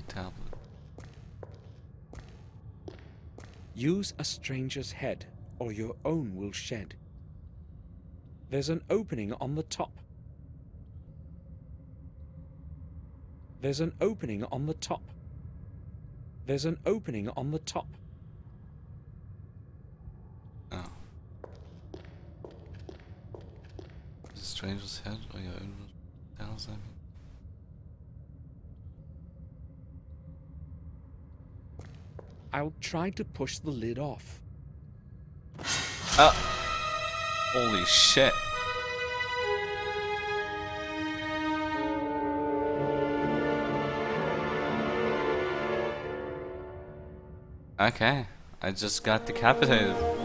tablet. Use a stranger's head, or your own will shed. There's an opening on the top. There's an opening on the top. There's an opening on the top. Oh. Is it stranger's head or your own? What does that mean? I'll try to push the lid off. Holy shit. Okay, I just got decapitated.